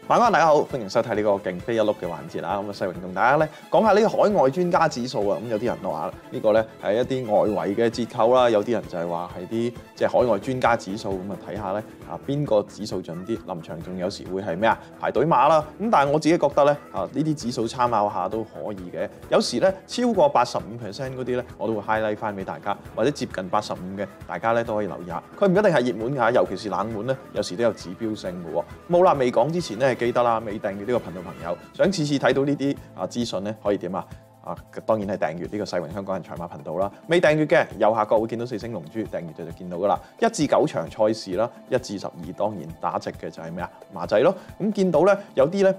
晚安，大家好，歡迎收睇呢個勁飛一碌嘅環節啦。咁啊，世榮同大家咧講下呢個海外專家指數啊。咁有啲人話呢個咧係一啲外圍嘅折扣啦，有啲人就係話係啲即係海外專家指數。咁啊，睇下咧邊個指數準啲，臨場仲有時會係咩排隊馬啦。咁但係我自己覺得咧呢啲指數參考下都可以嘅。有時咧超過85%嗰啲咧，我都會 highlight 翻俾大家，或者接近85嘅，大家咧都可以留意下。佢唔一定係熱門㗎，尤其是冷門咧，有時都有指標性嘅喎。冇啦，未講之前咧。記得啦，未訂閱呢個頻道朋友，想次次睇到呢啲資訊咧，可以點啊？當然係訂閱呢個世榮香港人賽馬頻道啦。未訂閱嘅右下角會見到4星龍珠，訂閱就見到噶啦。1至9場賽事啦，1至12當然打直嘅就係咩馬仔咯。咁見到咧有啲咧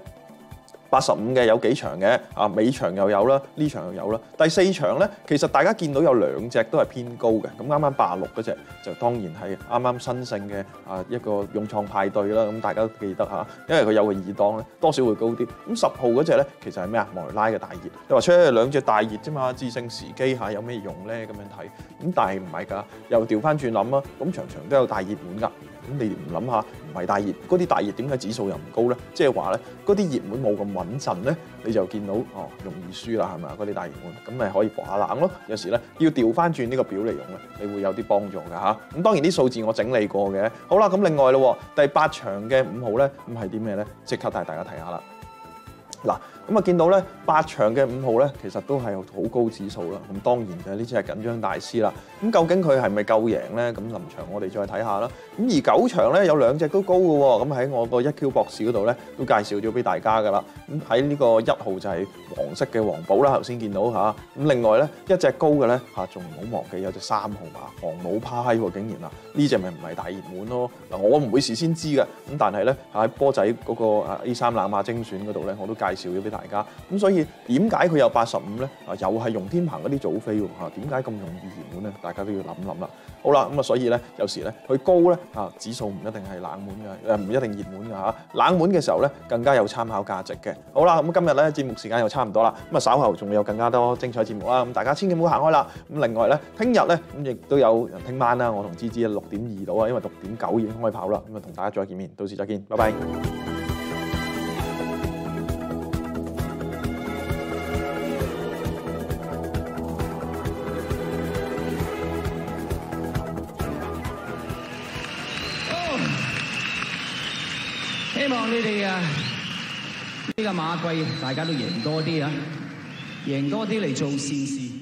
85嘅有幾場嘅，尾場又有啦，呢場又有啦。第4場咧，其實大家見到有2隻都係偏高嘅。咁啱啱86嗰隻就當然係啱啱新勝嘅一個勇創派對啦。咁大家都記得嚇，因為佢有個2檔咧，多少會高啲。咁10號嗰隻咧，其實係咩莫雷拉嘅大熱。你話出2隻大熱啫嘛，致勝時機下有咩用咧？咁樣睇。咁但係唔係㗎，又調翻轉諗啊。咁場場都有大熱門㗎。咁你唔諗下，唔係大熱，嗰啲大熱點解指數又唔高咧？即係話咧，嗰啲熱門冇咁穩陣咧，你就見到容易輸啦，係咪啊？嗰啲大熱門，咁咪可以搏下冷咯。有時咧要調翻轉呢個表嚟用咧，你會有啲幫助㗎嚇。咁當然啲數字我整理過嘅。好啦，咁另外咯，第8場嘅5號咧，咁係啲咩咧？即刻帶大家睇下啦。嗱，咁啊見到咧8場嘅5號咧，其實都係好高指數啦。咁當然嘅呢隻係緊張大師啦。咁究竟佢係咪夠贏咧？咁臨場我哋再睇下啦。咁而9場咧有2隻都高嘅喎。咁喺我個1Q 博士嗰度咧都介紹咗俾大家㗎啦。咁喺呢個1號就係黃色嘅黃寶啦，頭先見到嚇。咁另外咧一隻高嘅咧仲唔好忘記有隻3號馬航母派喎，竟然呢隻咪唔係大熱門咯。嗱，我唔會事先知嘅。咁但係咧喺波仔嗰個 A3 冷馬精選嗰度咧，我都介紹咗俾大家。咁所以點解佢有85咧？又係容天鵬嗰啲早飛喎嚇，點解咁容易熱門咧？大家都要諗諗啦。好啦，咁啊所以咧有時咧佢高咧指數唔一定係冷門嘅，唔一定熱門嘅嚇。冷門嘅時候咧更加有參考價值嘅。好啦，咁今日咧節目時間又差唔多啦。咁啊稍後仲會有更加多精彩節目啦。咁大家千祈唔好行開啦。咁另外咧，聽日咧咁亦都有聽晚啦，我同芝芝6.2到啊，因為6.9已經開跑啦。咁啊同大家再見面，到時再見，拜拜。 希望你哋呢個馬季大家都贏多啲啊，贏多啲嚟做善事。